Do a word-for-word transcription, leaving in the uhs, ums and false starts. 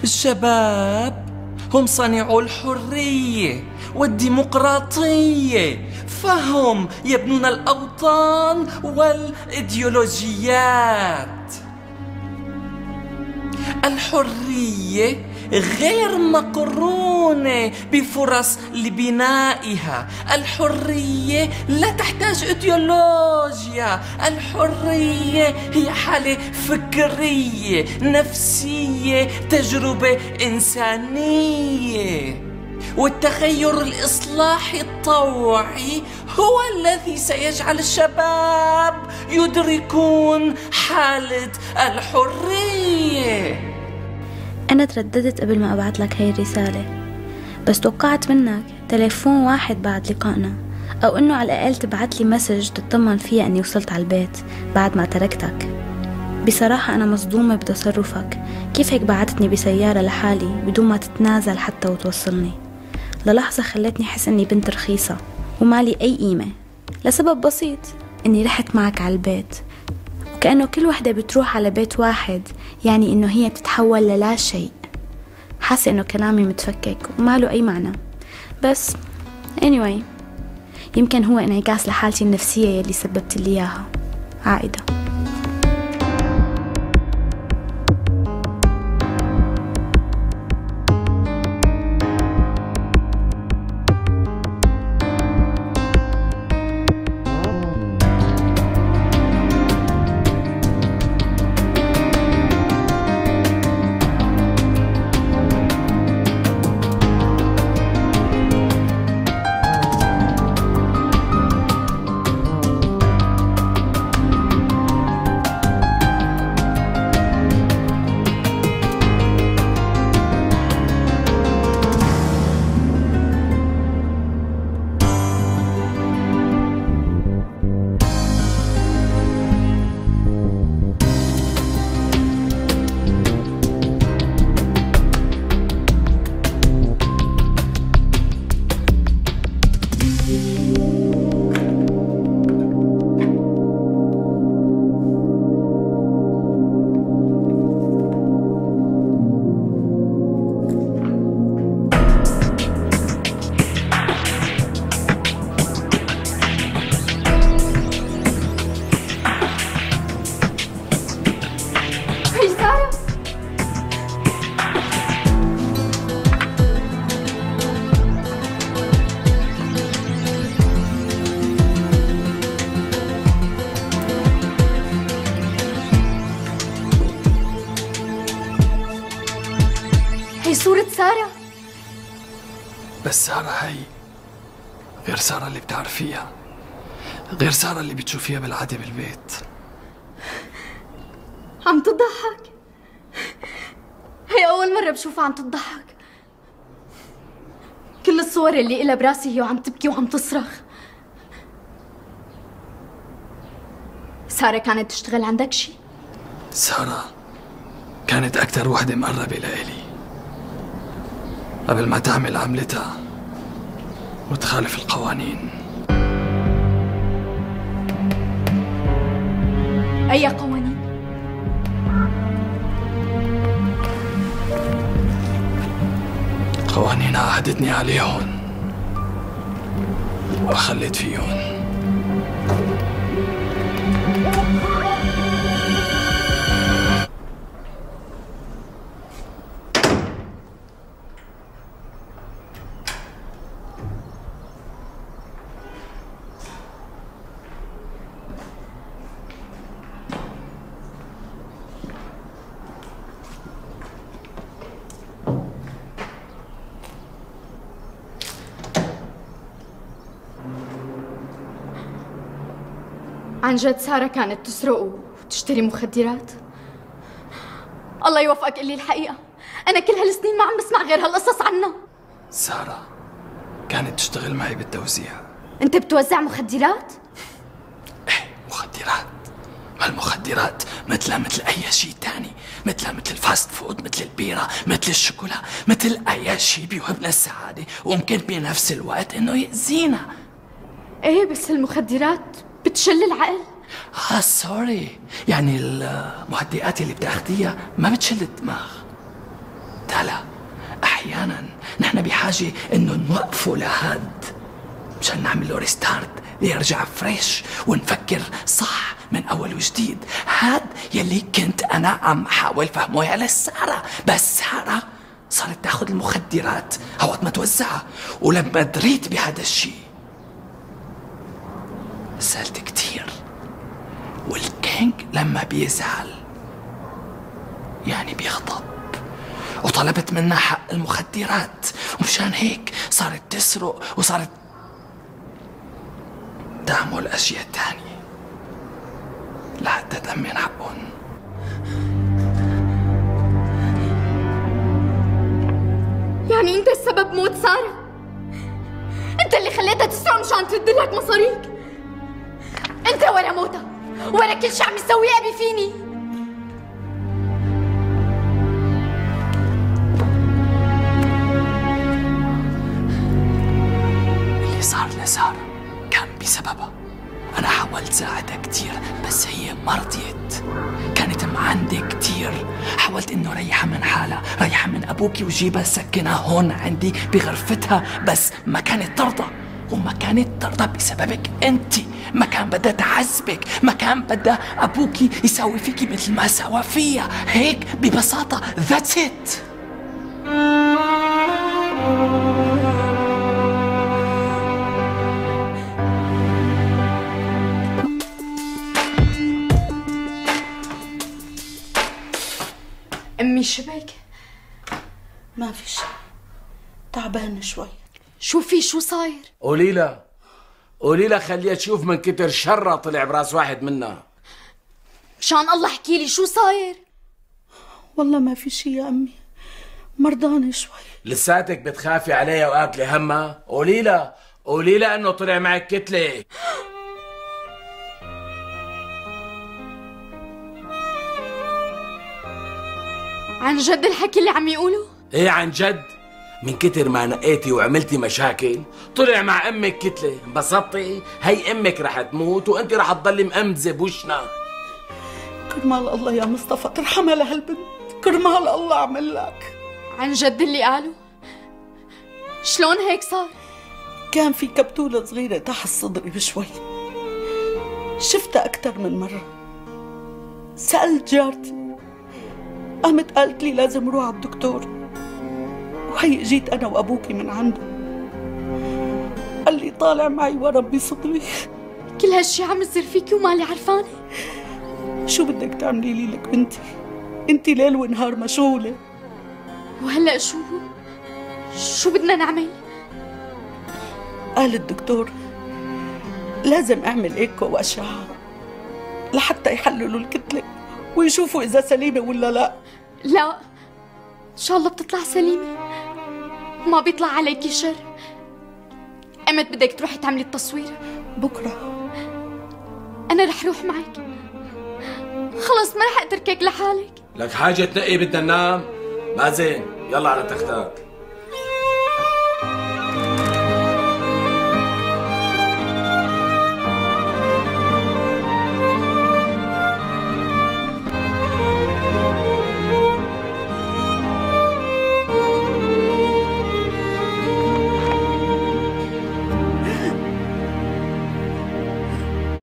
الشباب هم صانعو الحرية والديمقراطية، فهم يبنون الأوطان والإيديولوجيات. الحرية غير مقرونة بفرص لبنائها. الحرية لا تحتاج إيديولوجيا. الحرية هي حالة فكرية نفسية، تجربة إنسانية. والتغير الإصلاحي الطوعي هو الذي سيجعل الشباب يدركون حالة الحرية. أنا ترددت قبل ما أبعت لك هاي الرسالة، بس توقعت منك تليفون واحد بعد لقائنا، أو إنه على الأقل تبعت لي مسج تطمن فيها أني وصلت على البيت بعد ما تركتك. بصراحة أنا مصدومة بتصرفك، كيف هيك بعتتني بسيارة لحالي بدون ما تتنازل حتى وتوصلني؟ للحظة خلتني أحس أني بنت رخيصة ومالي أي قيمة، لسبب بسيط أني رحت معك على البيت، وكأنه كل وحدة بتروح على بيت واحد يعني أنه هي بتتحول للا شيء. حاسة أنه كلامي متفكك وما له أي معنى، بس anyway يمكن هو انعكاس لحالتي النفسية يلي سببت لي إياها. عائدة. هي صورة سارة. بس سارة هي غير سارة اللي بتعرفيها، غير سارة اللي بتشوفيها بالعادة بالبيت. عم تضحك؟ هي أول مرة بشوفها عم تضحك. كل الصور اللي إلها براسي هي وعم تبكي وعم تصرخ. سارة كانت تشتغل عندك شي؟ سارة كانت أكتر وحدة مقربة لإلي قبل ما تعمل عملتها وتخالف القوانين. أي قوانين؟ قوانين عهدتني عليهم وأخلت فيهم. عن جد سارة كانت تسرق وتشتري مخدرات؟ الله يوفقك قلي الحقيقة، أنا كل هالسنين ما عم بسمع غير هالقصص عنها. سارة كانت تشتغل معي بالتوزيع. أنت بتوزع مخدرات؟ إيه مخدرات، هالمخدرات مثلها مثل أي شيء تاني، مثلها مثل الفاست فود، مثل البيرة، مثل الشوكولا، مثل أي شيء بيوهبنا السعادة وممكن بنفس الوقت إنه يأذينا. إيه بس المخدرات بتشل العقل. آه سوري، يعني المهدئات اللي بتاخديها ما بتشل الدماغ. قلتها لا، أحيانا نحن بحاجة إنه نوقفه لهاد مشان نعمل له ريستارت ليرجع فريش ونفكر صح من أول وجديد. هاد يلي كنت أنا عم حاول فهموها لسارة، بس سارة صارت تاخد المخدرات هوت ما توزعها. ولما دريت بهذا الشيء زعلت كتير، والكينج لما بيزعل يعني بيغضب، وطلبت منها حق المخدرات، ومشان هيك صارت تسرق وصارت تعمل أشياء تانية لحتى تأمن حقهم. يعني انت السبب موت سارة؟ انت اللي خليتها تسرق مشان ترد لك مصاريك؟ انت ورا موتها، ورا كل شيء عم يسويه ابي فيني. اللي صار لسارة كان بسببها. أنا حاولت ساعدها كتير بس هي ما رضيت، كانت معندة كتير. حاولت إنه ريحها من حالها، ريحها من أبوكي وجيبها سكنها هون عندي بغرفتها، بس ما كانت ترضى، وما كانت ترضى بسببك أنت. ما كان بدها تعذبك، ما كان بدها أبوكي يساوي فيكي مثل ما سوى فيها. هيك ببساطة. That's it. أمي شبك؟ ما في شيء، تعبانة شوي. شو في؟ شو صاير؟ قولي لها قولي لها خليها تشوف من كتر شرها طلع براس واحد منا. مشان الله احكي لي شو صاير؟ والله ما في شيء يا أمي، مرضانة شوي. لساتك بتخافي عليها وآكلي همها؟ قولي لها قولي لها إنه طلع معك كتلة. عن جد الحكي اللي عم يقوله؟ ايه عن جد. من كتر ما نقيتي وعملتي مشاكل طلع مع امك كتلة. انبسطتي؟ هي امك رح تموت وانت رح تضلي مأمزة بوشنا. كرمال الله يا مصطفى ترحمها لهالبنت، كرمال الله عمل لك. عن جد اللي قالوا؟ شلون هيك صار؟ كان في كبتولة صغيرة تحت صدري بشوي، شفتها أكثر من مرة. سألت جارتي، قامت قالت لي لازم روح على الدكتور، وهي جيت أنا وأبوكي من عنده، قال لي طالع معي ورم بصدري. كل هالشي عم يصير فيكي ومالي عرفانة؟ شو بدك تعملي لي لك بنتي؟ انت ليل ونهار مشغولة. وهلأ شو؟ شو بدنا نعمل؟ قال الدكتور لازم اعمل ايكو واشعة لحتى يحللوا الكتلة ويشوفوا اذا سليمة ولا لا. لا ان شاء الله بتطلع سليمة، ما بيطلع عليكي شر. امتى بدك تروحي تعملي التصوير؟ بكرة. انا رح روح معك، خلص ما رح اتركك لحالك. لك حاجة تنقي بدنا ننام؟ مازن يلا على تختك.